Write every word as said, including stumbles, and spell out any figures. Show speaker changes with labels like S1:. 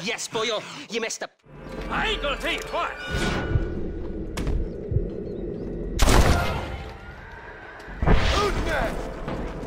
S1: Yes, boyo, you messed up.
S2: I ain't gonna tell you twice.
S3: Who's next?